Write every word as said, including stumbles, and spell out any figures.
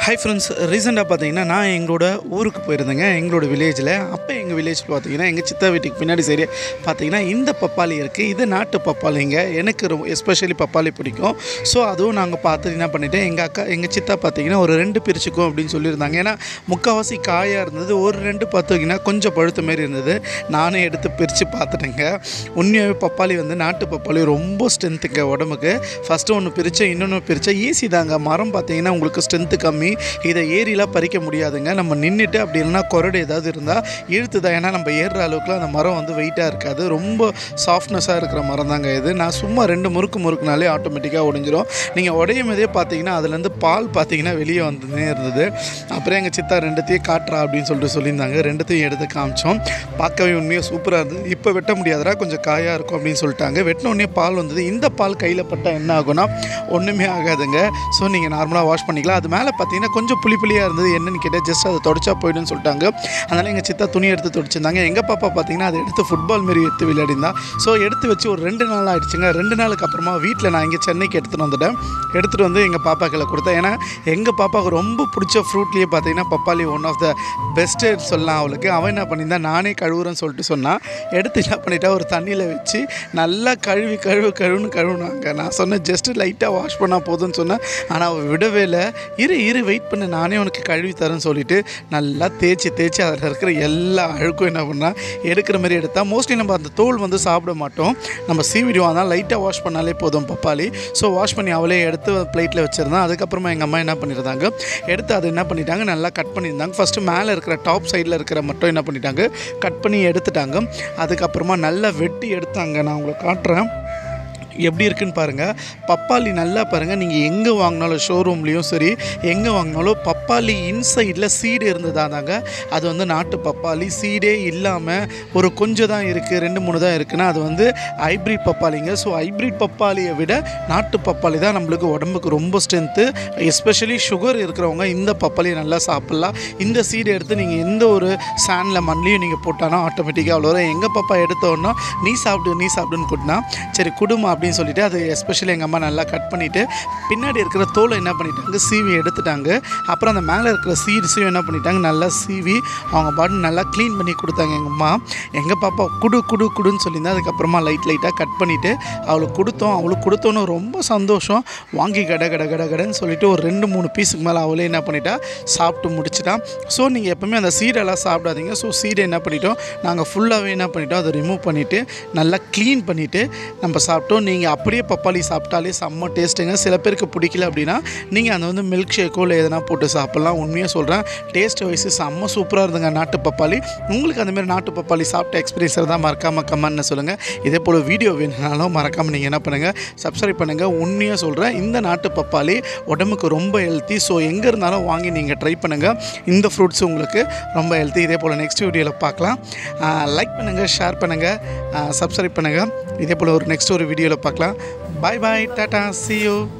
Hi friends, ரீசெண்டாக பார்த்தீங்கன்னா நான் எங்களோட ஊருக்கு போயிருந்தேங்க. எங்களோட வில்லேஜில் அப்போ எங்கள் வில்லேஜில் பார்த்தீங்கன்னா எங்கள் சித்தா வீட்டுக்கு பின்னாடி சரி பார்த்தீங்கன்னா இந்த பப்பாளி இருக்குது. இது நாட்டு பப்பாளிங்க. எனக்கு ரொம்ப எஸ்பெஷலி பப்பாளி பிடிக்கும். ஸோ அதுவும் நாங்கள் பார்த்து என்ன பண்ணிவிட்டேன், எங்கள் அக்கா எங்கள் சித்தா பார்த்தீங்கன்னா ஒரு ரெண்டு பிரிச்சுக்கும் அப்படின்னு சொல்லியிருந்தாங்க. ஏன்னா முக்கால்வாசி காயாக இருந்தது, ஒரு ரெண்டு பார்த்தீங்கன்னா கொஞ்சம் பழுத்த மாரி இருந்தது. நானே எடுத்து பிரித்து பார்த்துட்டேங்க. உண்மையாகவே பப்பாளி வந்து நாட்டு பப்பாளி ரொம்ப ஸ்ட்ரென்த்துங்க உடம்புக்கு. ஃபஸ்ட்டு ஒன்று பிரித்தேன், இன்னொன்று பிரித்தேன். ஈஸி தாங்க. மரம் பார்த்தீங்கன்னா உங்களுக்கு ஸ்ட்ரென்த்து கம்மி, இதை ஏறிலாம் பறிக்க முடியாதுங்க. நம்ம நின்றுட்டு அப்படி இல்லைனா கொரடு ஏதாவது இருந்தால் இழுத்து தான். ஏன்னா நம்ம ஏறுற அளவுக்குலாம் அந்த மரம் வந்து வெயிட்டாக இருக்காது. ரொம்ப சாஃப்ட்னஸாக இருக்கிற மரம் தாங்க இது. நான் சும்மா ரெண்டு முறுக்கு முறுக்குனாலே ஆட்டோமேட்டிக்காக உடைஞ்சிரும். நீங்கள் உடையும் போதே பார்த்தீங்கன்னா அதுலேருந்து பால் பார்த்தீங்கன்னா வெளியே வந்துனே இருந்தது. அப்புறம் எங்கள் சித்தா ரெண்டுத்தையும் காட்டுறா அப்படின்னு சொல்லிட்டு சொல்லியிருந்தாங்க. ரெண்டுத்தையும் எடுத்து காமிச்சோம். பார்க்கவே உண்மையாக சூப்பராக இருந்தது. இப்போ வெட்ட முடியாதரா, கொஞ்சம் காயாக இருக்கும் அப்படின்னு சொல்லிட்டாங்க. வெட்டின உடனே பால் வந்தது. இந்த பால் கையில் பட்டால் என்ன ஆகும்னா ஒன்றுமே ஆகாதுங்க. ஸோ நீங்கள் நார்மலாக வாஷ் பண்ணிக்கலாம். அது மேலே பார்த்தீங்கன்னா கொஞ்சம் புளி புளியாக இருந்தது. என்னென்னு கேட்டால் ஜஸ்ட் அதை தொடச்சா போய்டுன்னு சொல்லிட்டாங்க. அதனால் எங்கள் சித்தா துணி எடுத்து தொடச்சிருந்தாங்க. எங்கள் பாப்பா பார்த்தீங்கன்னா அதை எடுத்து ஃபுட்பால் மாரி எடுத்து விளையாடிருந்தா. ஸோ எடுத்து வச்சு ஒரு ரெண்டு நாள் ஆகிடுச்சுங்க. ரெண்டு நாளுக்கு அப்புறமா வீட்டில் நான் இங்கே சென்னைக்கு எடுத்துகிட்டு வந்துட்டேன். எடுத்துகிட்டு வந்து எங்கள் பாப்பாக்களை கொடுத்தேன். ஏன்னா எங்கள் பாப்பாவுக்கு ரொம்ப பிடிச்ச ஃப்ரூட்லேயே பார்த்தீங்கன்னா பப்பாளி ஒன் ஆஃப் த பெஸ்ட்டு சொல்லலாம் அவளுக்கு. அவன் என்ன பண்ணியிருந்தா நானே கழுவுறேன்னு சொல்லிட்டு சொன்னான். எடுத்து என்ன பண்ணிட்டா ஒரு தண்ணியில் வச்சு நல்லா கழுவி கழுவு கழுவுன்னு கழுவுனாங்க. நான் சொன்னேன் ஜஸ்ட்டு லைட்டாக வாஷ் பண்ணால் போதும்னு சொன்னேன். ஆனால் அவள் விடவே இல்லை. இரு இரு வெயிட் பண்ண, நானே உனக்கு கழுவி தரேன்னு சொல்லிவிட்டு நல்லா தேய்ச்சி தேய்ச்சி அதில் இருக்கிற எல்லா அழுக்கும் என்ன பண்ணால் எடுக்கிற மாதிரி எடுத்தால். மோஸ்ட்லி நம்ம அந்த தோல் வந்து சாப்பிட மாட்டோம், நம்ம சீவிடுவோம். அதனால் லைட்டாக வாஷ் பண்ணாலே போதும் பப்பாளி. ஸோ வாஷ் பண்ணி அவளே எடுத்து பிளேட்டில் வச்சுருந்தான். அதுக்கப்புறமா எங்கள் அம்மா என்ன பண்ணியிருந்தாங்க, எடுத்து அதை என்ன பண்ணிட்டாங்க நல்லா கட் பண்ணியிருந்தாங்க. ஃபஸ்ட்டு மேலே இருக்கிற டாப் சைடில் இருக்கிற மட்டும் என்ன பண்ணிட்டாங்க கட் பண்ணி எடுத்துட்டாங்க. அதுக்கப்புறமா நல்லா வெட்டி எடுத்தாங்க. நான் உங்களுக்கு காட்டுறேன் எப்படி இருக்குன்னு பாருங்கள். பப்பாளி நல்லா பாருங்கள். நீங்கள் எங்கே வாங்கினாலும் ஷோரூம்லேயும் சரி எங்கே வாங்கினாலும் பப்பாளி இன்சைடில் சீடு இருந்ததா தாங்க அது வந்து நாட்டு பப்பாளி. சீடே இல்லாமல் ஒரு கொஞ்சம் தான் இருக்குது, ரெண்டு மூணு தான் இருக்குன்னா அது வந்து ஹைப்ரிட் பப்பாளிங்க. ஸோ ஹைப்ரிட் பப்பாளியை விட நாட்டு பப்பாளி தான் நம்மளுக்கு உடம்புக்கு ரொம்ப ஸ்ட்ரென்த்து. எஸ்பெஷலி சுகர் இருக்கிறவங்க இந்த பப்பாளியை நல்லா சாப்பிட்லாம். இந்த சீடை எடுத்து நீங்கள் எந்த ஒரு சாண்டில் மண்லேயும் நீங்கள் போட்டாலும் ஆட்டோமேட்டிக்காக அவ்வளோ வரும். எங்கள் பாப்பா எடுத்தோன்னா நீ சாப்பிடு நீ சாப்பிடுன்னு கூட்டினா சரி குடும்பம் அப்படின்னு சொல்லிட்டு அது எஸ்பெஷலி எங்கள் அம்மா நல்லா கட் பண்ணிவிட்டு பின்னாடி இருக்கிற தோலை என்ன பண்ணிட்டாங்க சீவி எடுத்துட்டாங்க. அப்புறம் அந்த மேலே இருக்கிற சீட்ஸையும் என்ன பண்ணிட்டாங்க நல்லா சீவி அவங்க பாட்டு நல்லா க்ளீன் பண்ணி கொடுத்தாங்க எங்கள் அம்மா. எங்கள் பாப்பா குடு குடு குடுன்னு சொல்லியிருந்தா. அதுக்கப்புறமா லைட் லைட்டாக கட் பண்ணிவிட்டு அவளுக்கு கொடுத்தோம். அவளுக்கு கொடுத்தோன்னு ரொம்ப சந்தோஷம். வாங்கி கட கட கட கடன்னு சொல்லிவிட்டு ஒரு ரெண்டு மூணு பீஸுக்கு மேலே அவளே என்ன பண்ணிட்டா சாப்பிட்டு முடிச்சிட்டான். ஸோ நீங்கள் எப்போவுமே அந்த சீடெல்லாம் சாப்பிடாதீங்க. ஸோ சீடை என்ன பண்ணிட்டோம் நாங்கள் ஃபுல்லாகவே என்ன பண்ணிட்டோம் அதை ரிமூவ் பண்ணிவிட்டு நல்லா க்ளீன் பண்ணிவிட்டு நம்ம சாப்பிட்டோம். நீங்கள் அப்படியே பப்பாளி சாப்பிட்டாலே செம்ம டேஸ்ட்டுங்க. சில பேருக்கு பிடிக்கல அப்படின்னா நீங்கள் அந்த வந்து மில்க் ஷேக்கோ இல்லை எதனா போட்டு சாப்பிட்லாம். உண்மையாக சொல்கிறேன் டேஸ்ட் வைஸு செம்ம சூப்பராக இருந்துங்க நாட்டு பப்பாளி. உங்களுக்கு அந்தமாதிரி நாட்டு பப்பாளி சாப்பிட்ட எக்ஸ்பீரியன்ஸ் தான் மறக்காமல் கமெண்ட்னு சொல்லுங்கள். இதே போல் வீடியோ வேணுனாலும் மறக்காமல் நீங்கள் என்ன பண்ணுங்கள் சப்ஸ்கிரைப் பண்ணுங்கள். உண்மையாக சொல்கிறேன் இந்த நாட்டு பப்பாளி உடம்புக்கு ரொம்ப ஹெல்த்தி. ஸோ எங்கே இருந்தாலும் வாங்கி நீங்கள் ட்ரை பண்ணுங்கள். இந்த ஃப்ரூட்ஸ் உங்களுக்கு ரொம்ப ஹெல்த்தி. இதே போல் நெக்ஸ்ட் வீடியோவில் பார்க்கலாம். லைக் பண்ணுங்கள், ஷேர் பண்ணுங்கள், சப்ஸ்கிரைப் பண்ணுங்கள். இதே போல் ஒரு நெக்ஸ்ட் ஒரு வீடியோவில் பார்க்கலாம். Bye bye, tata, see you.